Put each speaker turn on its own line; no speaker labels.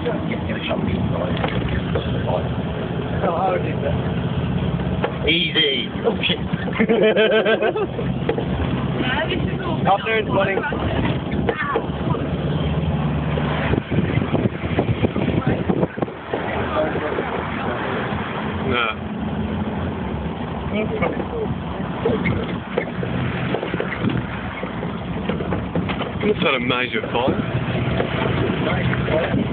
How hard is that?
Easy. Oh shit.
Afternoon, morning.
No. It's not a major fire.